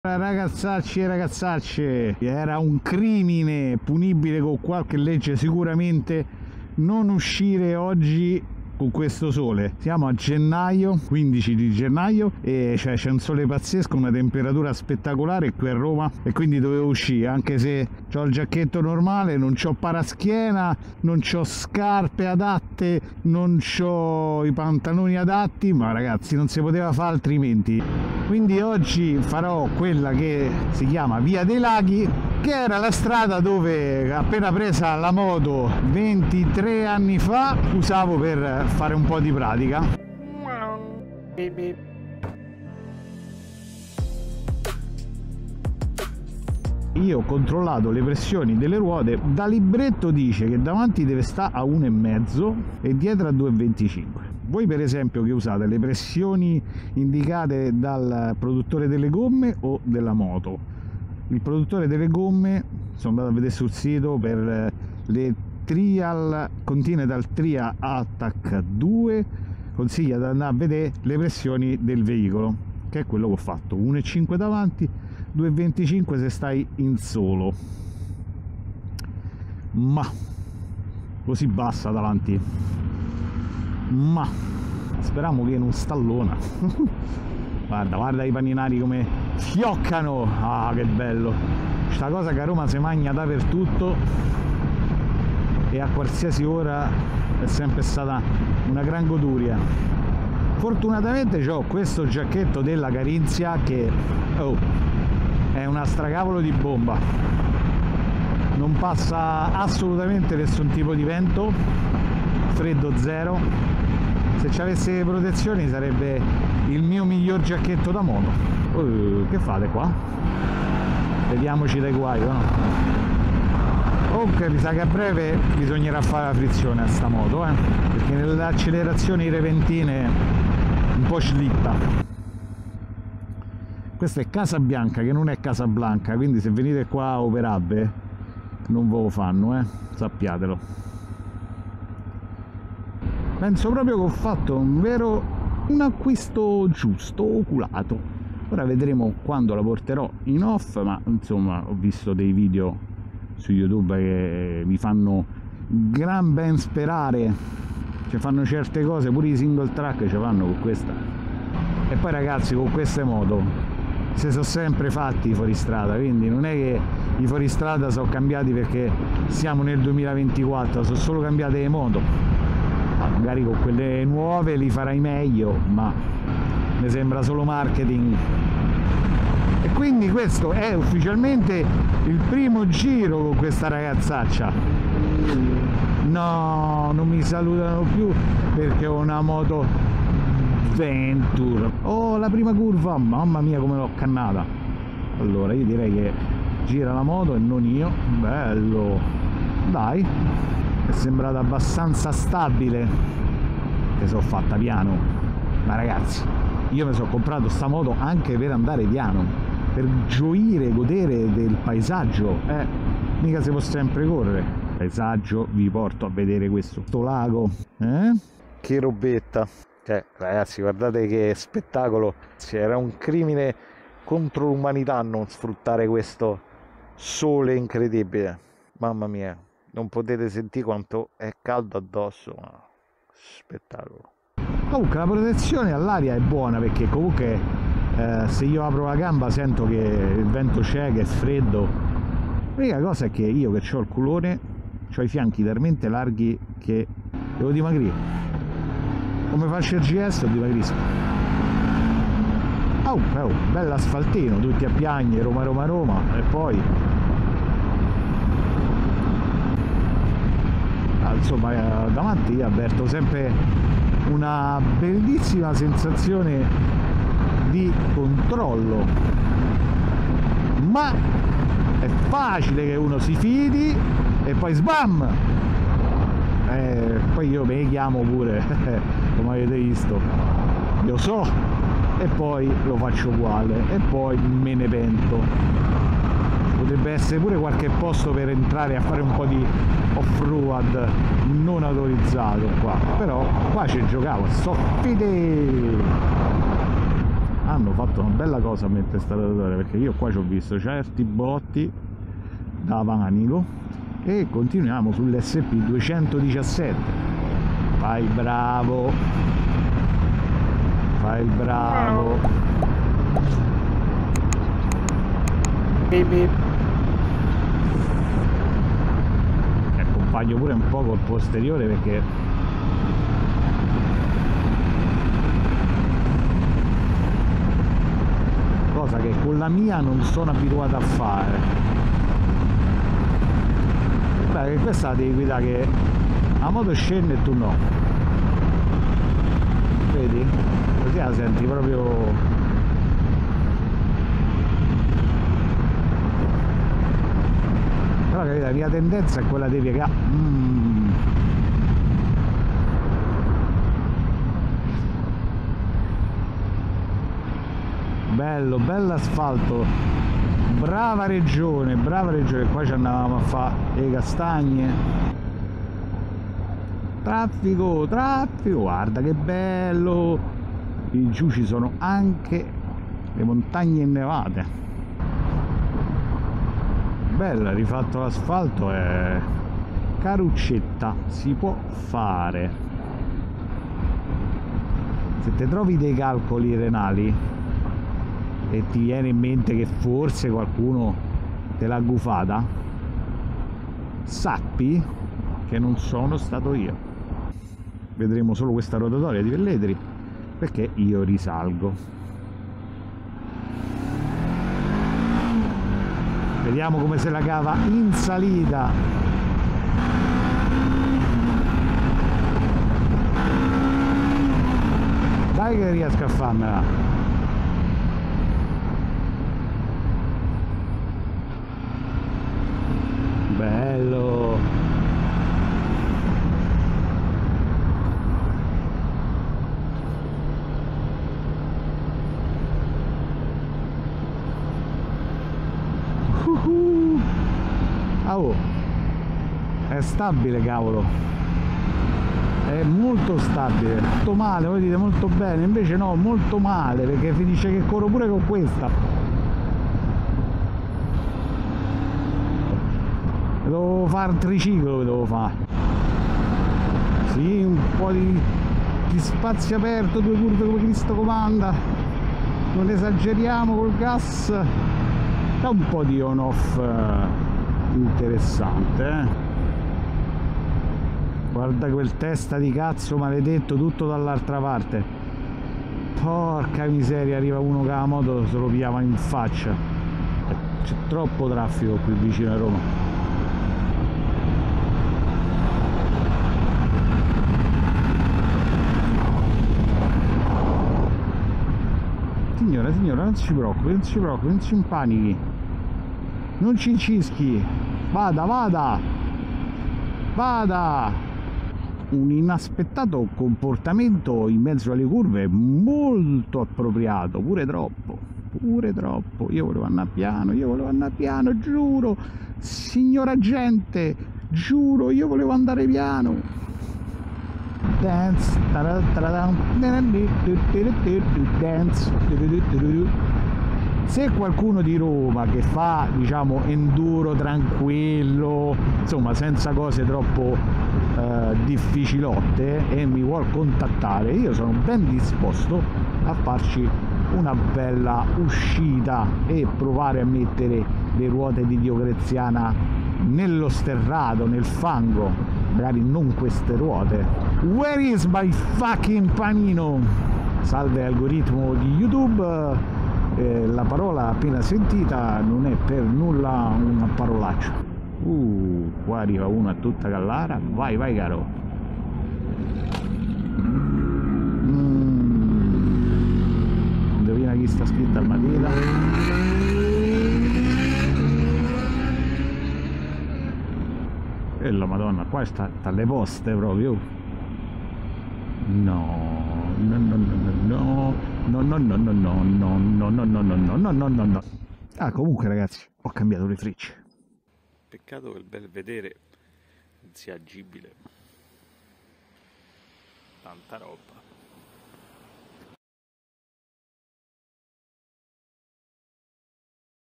Ragazzacci e ragazzacce, era un crimine punibile con qualche legge sicuramente non uscire oggi con questo sole. Siamo a gennaio, 15 di gennaio, e cioè c'è un sole pazzesco, una temperatura spettacolare qui a Roma, e quindi dovevo uscire, anche se ho il giacchetto normale, non ho paraschiena, non ho scarpe adatte, non ho i pantaloni adatti, ma ragazzi non si poteva fare altrimenti. Quindi oggi farò quella che si chiama Via dei Laghi, che era la strada dove, appena presa la moto 23 anni fa, usavo per fare un po' di pratica. Io ho controllato le pressioni delle ruote, da libretto dice che davanti deve stare a 1,5 e dietro a 2,25. Voi per esempio che usate le pressioni indicate dal produttore delle gomme o della moto? Il produttore delle gomme, sono andato a vedere sul sito, per le Trial Continental Trial Attack 2 consiglia di andare a vedere le pressioni del veicolo, che è quello che ho fatto: 1,5 davanti, 2,25 se stai in solo, ma così bassa davanti, ma speriamo che non stallona. Guarda i paninari come fioccano, ah che bello, questa cosa che a Roma si mangia dappertutto e a qualsiasi ora è sempre stata una gran goduria. Fortunatamente ho questo giacchetto della Carinzia che è una stracavolo di bomba, non passa assolutamente nessun tipo di vento, freddo zero. Se ci avesse le protezioni sarebbe il mio miglior giacchetto da moto. Che fate qua? Vediamoci dai guai, no? Ok, mi sa che a breve bisognerà fare la frizione a sta moto, perché nelle accelerazioni repentine un po' slitta. Questa è Casabianca, che non è Casablanca, quindi se venite qua a operare non ve lo fanno, sappiatelo. Penso proprio che ho fatto un acquisto giusto, oculato. Ora vedremo quando la porterò in off, ma insomma ho visto dei video su YouTube che mi fanno gran ben sperare, ci fanno certe cose, pure i single track ci fanno con questa. E poi ragazzi, con queste moto si sono sempre fatti i fuoristrada, quindi non è che i fuoristrada sono cambiati perché siamo nel 2024, sono solo cambiate le moto. Magari con quelle nuove li farai meglio, ma mi sembra solo marketing. E quindi questo è ufficialmente il primo giro con questa ragazzaccia. No, non mi salutano più perché ho una moto Venture. Oh, la prima curva, mamma mia come l'ho cannata. Allora io direi che gira la moto e non io. Bello, dai, è sembrata abbastanza stabile, che sono fatta piano. Ma ragazzi, io mi sono comprato sta moto anche per andare piano, per gioire, godere del paesaggio, mica si può sempre correre. Paesaggio, vi porto a vedere questo lago, che robetta, cioè ragazzi guardate che spettacolo. Era un crimine contro l'umanità non sfruttare questo sole incredibile, mamma mia, non potete sentire quanto è caldo addosso, ma spettacolo. Comunque la protezione all'aria è buona, perché comunque se io apro la gamba sento che il vento c'è, che è freddo. L'unica cosa è che io che ho il culone, ho i fianchi talmente larghi che devo dimagrire. Come faccio il GS dimagrisco. Bell'asfaltino, tutti a piagne, Roma Roma Roma, e poi insomma davanti io avverto sempre una bellissima sensazione di controllo, ma è facile che uno si fidi e poi sbam, poi io me ne chiamo pure come avete visto, io so, e poi lo faccio uguale e poi me ne pento. Potrebbe essere pure qualche posto per entrare a fare un po' di off-road non autorizzato qua, però qua ci giocavo, so fide. hanno fatto una bella cosa a mettere sta rotatoria, perché io qua ci ho visto certi botti da panico e continuiamo sull'SP 217. Fai il bravo, fai il bravo. Beep beep. E accompagno pure un po' col posteriore perché cosa che con la mia non sono abituato a fare. Beh, questa la devi guidare che la moto scende e tu no, vedi? Così la senti proprio. Però capito, la mia tendenza è quella di piegare. Bello, bell'asfalto, brava regione, qua ci andavamo a fare le castagne. Traffico, guarda che bello, lì giù ci sono anche le montagne innevate. Bella, rifatto l'asfalto, è caruccetta, si può fare. Se ti trovi dei calcoli renali e ti viene in mente che forse qualcuno te l'ha gufata, sappi che non sono stato io. Vedremo solo questa rotatoria di Velletri perché io risalgo. Vediamo come se la cava in salita. Dai che riesco a farmela. Bello. Oh, è stabile, cavolo, è molto stabile. Molto male, voi dite molto bene, invece no, molto male, perché finisce che corro pure con questa. Devo fare un triciclo, devo fare. Sì, un po' di spazio aperto, 2 curve come Cristo comanda. Non esageriamo col gas. È un po' di on-off interessante, Guarda quel testa di cazzo maledetto tutto dall'altra parte. Porca miseria, arriva uno che la moto se lo pigliava in faccia. C'è troppo traffico qui vicino a Roma. Signora, non si preoccupi, non si impanichi, non ci incischi, vada. Un inaspettato comportamento in mezzo alle curve molto appropriato, pure troppo. Io volevo andare piano, giuro, signora gente, giuro, io volevo andare piano. Dance, dance. Se qualcuno di Roma che fa, diciamo, enduro tranquillo, insomma senza cose troppo difficilotte e mi vuol contattare, io sono ben disposto a farci una bella uscita e provare a mettere le ruote di Diocleziana nello sterrato, nel fango, magari non queste ruote. Where is my fucking panino? Salve algoritmo di YouTube, la parola appena sentita non è per nulla una parolaccia. Qua arriva uno a tutta gallara, vai caro. Indovina chi sta scritto al matita? E la madonna, qua sta alle poste proprio. No. Ah, comunque ragazzi, ho cambiato le frecce. Peccato che il Belvedere non sia agibile. Tanta roba.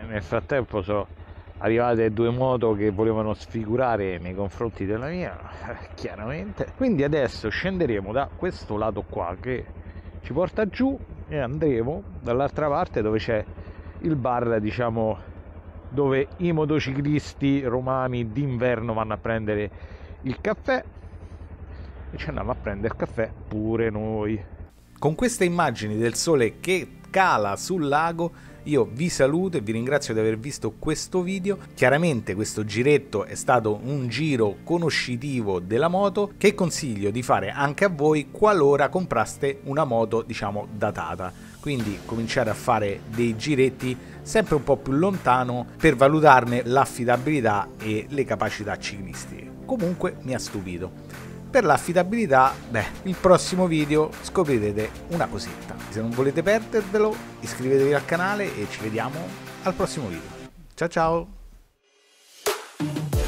nel frattempo sono arrivate 2 moto che volevano sfigurare nei confronti della mia, chiaramente. Quindi adesso scenderemo da questo lato qua che ci porta giù e andremo dall'altra parte dove c'è il bar, diciamo, dove i motociclisti romani d'inverno vanno a prendere il caffè, e ci andiamo a prendere il caffè pure noi. Con queste immagini del sole che cala sul lago io vi saluto e vi ringrazio di aver visto questo video. Chiaramente questo giretto è stato un giro conoscitivo della moto che consiglio di fare anche a voi qualora compraste una moto, diciamo, datata. Quindi cominciare a fare dei giretti sempre un po' più lontano per valutarne l'affidabilità e le capacità ciclistiche. Comunque mi ha stupito. Per l'affidabilità, il prossimo video scoprirete una cosetta. Se non volete perdervelo, iscrivetevi al canale e ci vediamo al prossimo video. Ciao ciao!